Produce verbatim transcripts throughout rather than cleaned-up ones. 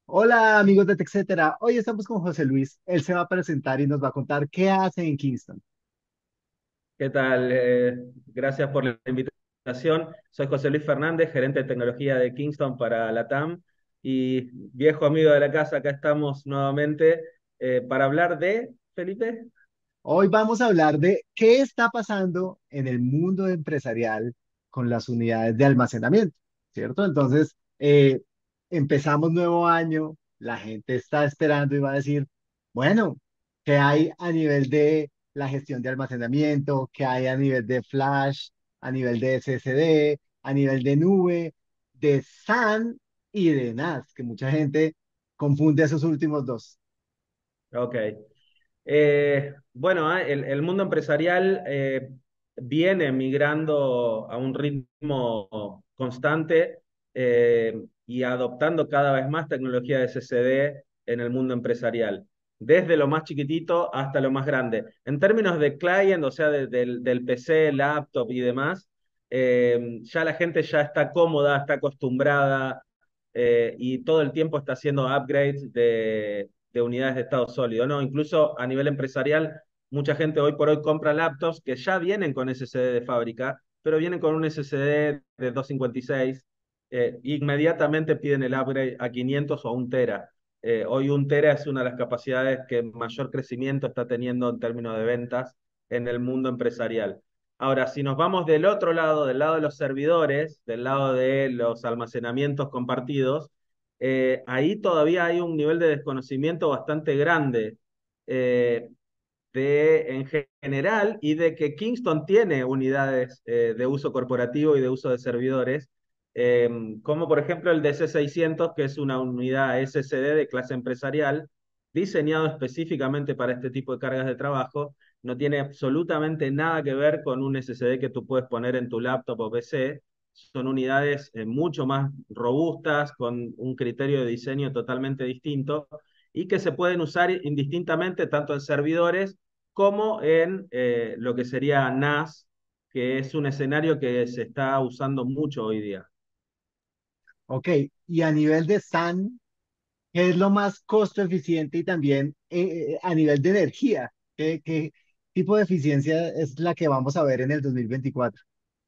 Hola amigos de TechCetera, hoy estamos con José Luis. Él se va a presentar y nos va a contar qué hace en Kingston. ¿Qué tal? Eh, gracias por la invitación. Soy José Luis Fernández, gerente de tecnología de Kingston para LATAM y viejo amigo de la casa, acá estamos nuevamente eh, para hablar de, Felipe. Hoy vamos a hablar de qué está pasando en el mundo empresarial con las unidades de almacenamiento, ¿cierto? Entonces, eh, empezamos nuevo año, la gente está esperando y va a decir, bueno, ¿qué hay a nivel de la gestión de almacenamiento? ¿Qué hay a nivel de flash, a nivel de S S D, a nivel de nube, de S A N y de N A S? Que mucha gente confunde esos últimos dos. Ok. Eh, bueno, ah, el, el mundo empresarial eh, viene migrando a un ritmo constante eh, y adoptando cada vez más tecnología de S S D en el mundo empresarial, desde lo más chiquitito hasta lo más grande. En términos de client, o sea, de- del, del P C, laptop y demás, eh, ya la gente ya está cómoda, está acostumbrada eh, y todo el tiempo está haciendo upgrades de, de unidades de estado sólido, ¿no? Incluso a nivel empresarial, mucha gente hoy por hoy compra laptops que ya vienen con S S D de fábrica, pero vienen con un S S D de doscientos cincuenta y seis, eh, inmediatamente piden el upgrade a quinientos o a un tera. Eh, hoy un tera es una de las capacidades que mayor crecimiento está teniendo en términos de ventas en el mundo empresarial. Ahora, si nos vamos del otro lado, del lado de los servidores, del lado de los almacenamientos compartidos, eh, ahí todavía hay un nivel de desconocimiento bastante grande eh, de, en general y de que Kingston tiene unidades eh, de uso corporativo y de uso de servidores, eh, como por ejemplo el D C seiscientos, que es una unidad S S D de clase empresarial, diseñado específicamente para este tipo de cargas de trabajo. No tiene absolutamente nada que ver con un S S D que tú puedes poner en tu laptop o P C. Son unidades eh, mucho más robustas, con un criterio de diseño totalmente distinto y que se pueden usar indistintamente tanto en servidores como en eh, lo que sería N A S, que es un escenario que se está usando mucho hoy día. Ok, y a nivel de S A N, ¿qué es lo más costo eficiente y también eh, eh, a nivel de energía? ¿Qué, qué tipo de eficiencia es la que vamos a ver en el dos mil veinticuatro?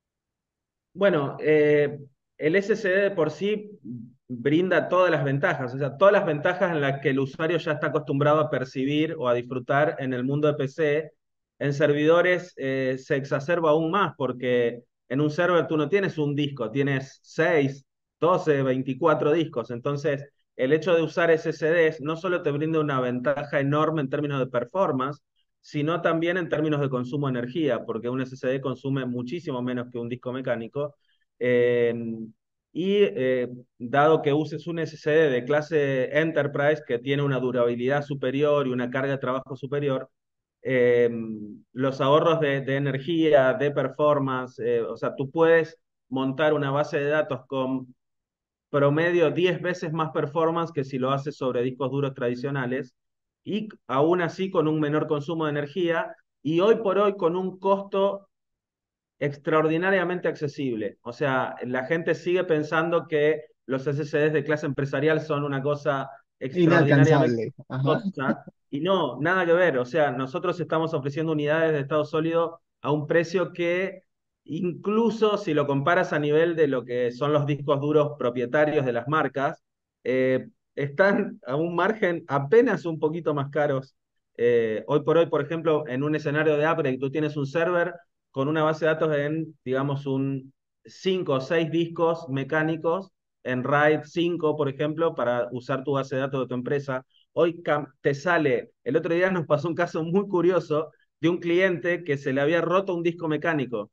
Bueno, eh, el S S D de por sí brinda todas las ventajas, o sea, todas las ventajas en las que el usuario ya está acostumbrado a percibir o a disfrutar en el mundo de P C. En servidores eh, se exacerba aún más porque en un server tú no tienes un disco, tienes seis, doce, veinticuatro discos. Entonces, el hecho de usar S S Ds no solo te brinda una ventaja enorme en términos de performance, sino también en términos de consumo de energía, porque un S S D consume muchísimo menos que un disco mecánico. Eh, y eh, dado que uses un S S D de clase Enterprise que tiene una durabilidad superior y una carga de trabajo superior, eh, los ahorros de, de energía, de performance, eh, o sea, tú puedes montar una base de datos con promedio diez veces más performance que si lo haces sobre discos duros tradicionales y aún así con un menor consumo de energía y hoy por hoy con un costo extraordinariamente accesible. O sea, la gente sigue pensando que los S S Ds de clase empresarial son una cosa extraordinariamente Inalcanzable. Ajá. costosa y no, nada que ver. O sea, nosotros estamos ofreciendo unidades de estado sólido a un precio que incluso si lo comparas a nivel de lo que son los discos duros propietarios de las marcas, eh, están a un margen apenas un poquito más caros. Eh, hoy por hoy, por ejemplo, en un escenario de upgrade, tú tienes un server con una base de datos en, digamos, un cinco o seis discos mecánicos en RAID cinco, por ejemplo, para usar tu base de datos de tu empresa. Hoy te sale, el otro día nos pasó un caso muy curioso de un cliente que se le había roto un disco mecánico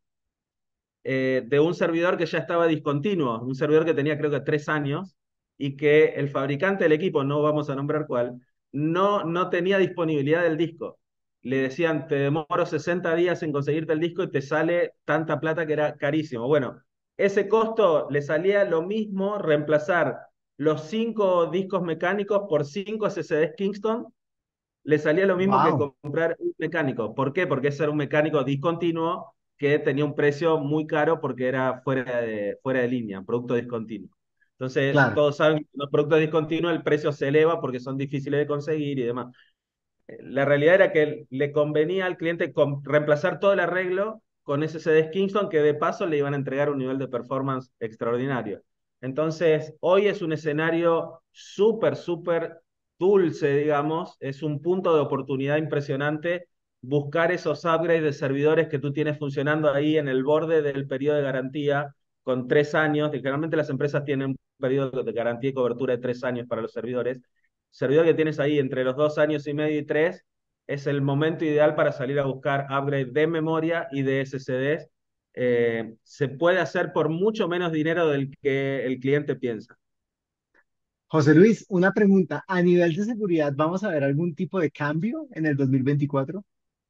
eh, de un servidor que ya estaba discontinuo, un servidor que tenía creo que tres años y que el fabricante del equipo, no vamos a nombrar cuál, no, no tenía disponibilidad del disco. Le decían, te demoro sesenta días en conseguirte el disco y te sale tanta plata que era carísimo. Bueno, ese costo le salía lo mismo reemplazar los cinco discos mecánicos por cinco S S Ds Kingston, le salía lo mismo que Wow. comprar un mecánico. ¿Por qué? Porque ese era un mecánico discontinuo que tenía un precio muy caro porque era fuera de, fuera de línea, producto discontinuo. Entonces, Claro. todos saben que los productos discontinuos el precio se eleva porque son difíciles de conseguir y demás. La realidad era que le convenía al cliente com- reemplazar todo el arreglo con S S Ds Kingston que de paso le iban a entregar un nivel de performance extraordinario. Entonces, hoy es un escenario súper, súper dulce, digamos, es un punto de oportunidad impresionante buscar esos upgrades de servidores que tú tienes funcionando ahí en el borde del periodo de garantía con tres años, que generalmente las empresas tienen un periodo de garantía y cobertura de tres años para los servidores servidor que tienes ahí entre los dos años y medio y tres, es el momento ideal para salir a buscar upgrade de memoria y de S S Ds. Eh, se puede hacer por mucho menos dinero del que el cliente piensa. José Luis, una pregunta. A nivel de seguridad, ¿vamos a ver algún tipo de cambio en el dos mil veinticuatro?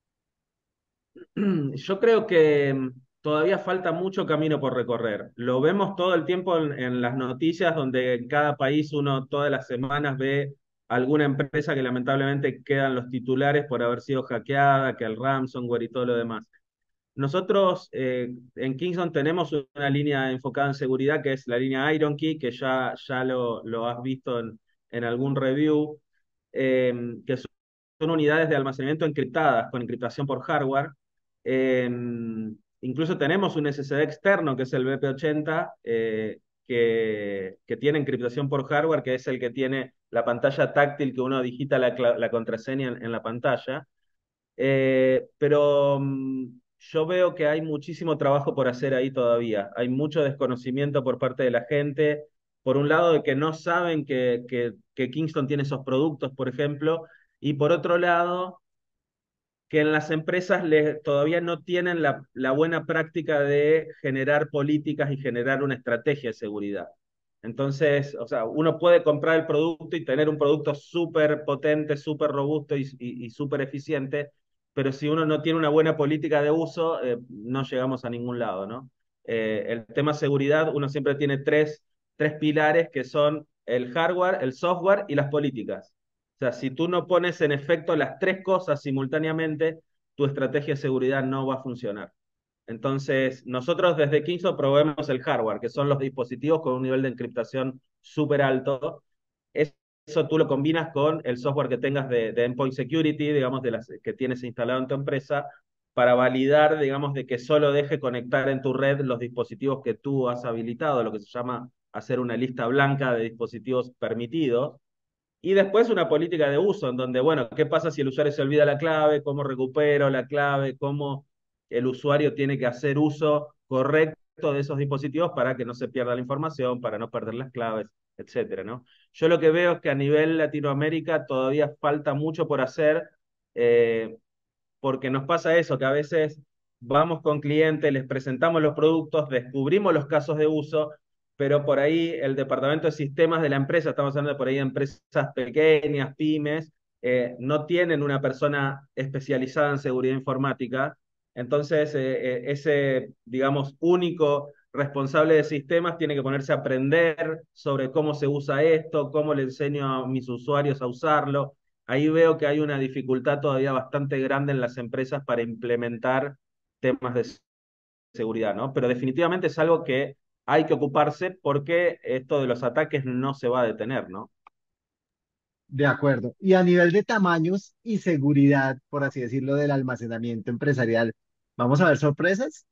Yo creo que mm, todavía falta mucho camino por recorrer. Lo vemos todo el tiempo en, en las noticias, donde en cada país uno todas las semanas ve alguna empresa que lamentablemente quedan los titulares por haber sido hackeada, que el ransomware y todo lo demás. Nosotros eh, en Kingston tenemos una línea enfocada en seguridad que es la línea Iron Key, que ya, ya lo, lo has visto en, en algún review, eh, que son, son unidades de almacenamiento encriptadas con encriptación por hardware. Eh, Incluso tenemos un S S D externo que es el B P ochenta, eh, que, que tiene encriptación por hardware, que es el que tiene la pantalla táctil que uno digita la, la contraseña en, en la pantalla. Eh, pero mm, yo veo que hay muchísimo trabajo por hacer ahí todavía. Hay mucho desconocimiento por parte de la gente. Por un lado, de que no saben que, que, que Kingston tiene esos productos, por ejemplo, y por otro lado, que en las empresas le, todavía no tienen la, la buena práctica de generar políticas y generar una estrategia de seguridad. Entonces, o sea, uno puede comprar el producto y tener un producto súper potente, súper robusto y, y, y súper eficiente, pero si uno no tiene una buena política de uso, eh, no llegamos a ningún lado, ¿no? Eh, el tema seguridad, uno siempre tiene tres, tres pilares que son el hardware, el software y las políticas. O sea, si tú no pones en efecto las tres cosas simultáneamente, tu estrategia de seguridad no va a funcionar. Entonces, nosotros desde Kingston proveemos el hardware, que son los dispositivos con un nivel de encriptación súper alto. Eso tú lo combinas con el software que tengas de, de Endpoint Security, digamos, de las que tienes instalado en tu empresa, para validar, digamos, de que solo deje conectar en tu red los dispositivos que tú has habilitado, lo que se llama hacer una lista blanca de dispositivos permitidos. Y después una política de uso, en donde, bueno, ¿qué pasa si el usuario se olvida la clave? ¿Cómo recupero la clave? ¿Cómo el usuario tiene que hacer uso correcto de esos dispositivos para que no se pierda la información, para no perder las claves, etcétera, ¿no? Yo lo que veo es que a nivel Latinoamérica todavía falta mucho por hacer, eh, porque nos pasa eso, que a veces vamos con clientes, les presentamos los productos, descubrimos los casos de uso, pero por ahí el departamento de sistemas de la empresa, estamos hablando de por ahí de empresas pequeñas, pymes, eh, no tienen una persona especializada en seguridad informática. Entonces, eh, eh, ese, digamos, único responsable de sistemas tiene que ponerse a aprender sobre cómo se usa esto, cómo le enseño a mis usuarios a usarlo. Ahí veo que hay una dificultad todavía bastante grande en las empresas para implementar temas de seguridad, ¿no? Pero definitivamente es algo que hay que ocuparse porque esto de los ataques no se va a detener, ¿no? De acuerdo. Y a nivel de tamaños y seguridad, por así decirlo, del almacenamiento empresarial, ¿vamos a ver sorpresas?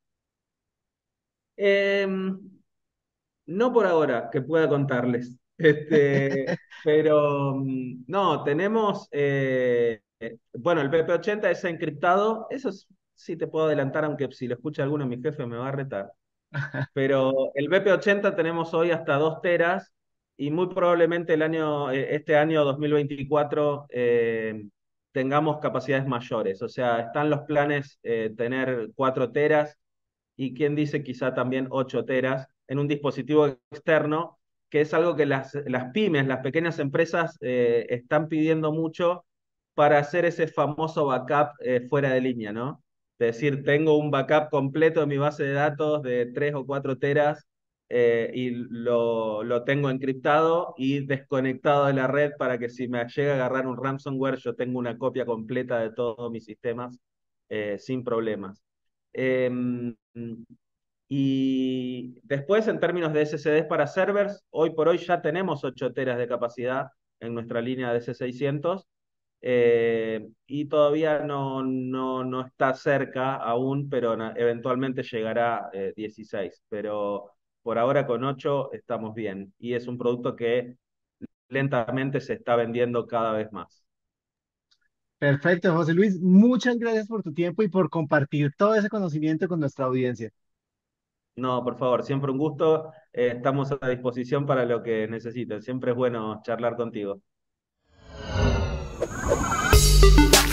Eh, no por ahora que pueda contarles, este, pero mm, no, tenemos, eh, eh, bueno, el B P ochenta es encriptado, eso es- sí te puedo adelantar, aunque si lo escucha alguno de mis jefes me va a retar. Pero el B P ochenta tenemos hoy hasta dos teras y muy probablemente el año, eh, este año dos mil veinticuatro eh, tengamos capacidades mayores. O sea, están los planes eh, tener cuatro teras y quién dice quizá también ocho teras en un dispositivo externo, que es algo que las, las pymes, las pequeñas empresas eh, están pidiendo mucho para hacer ese famoso backup eh, fuera de línea, ¿no? Es decir, tengo un backup completo de mi base de datos de tres o cuatro teras eh, y lo, lo tengo encriptado y desconectado de la red para que si me llega a agarrar un ransomware, yo tengo una copia completa de todos mis sistemas eh, sin problemas. Eh, Y después, en términos de S S Ds para servers, hoy por hoy ya tenemos ocho teras de capacidad en nuestra línea de S seiscientos, eh, y todavía no, no, no está cerca aún, pero na- eventualmente llegará eh, dieciséis. Pero por ahora con ocho estamos bien y es un producto que lentamente se está vendiendo cada vez más. Perfecto, José Luis, muchas gracias por tu tiempo y por compartir todo ese conocimiento con nuestra audiencia. No, por favor, siempre un gusto. Eh, estamos a disposición para lo que necesiten. Siempre es bueno charlar contigo.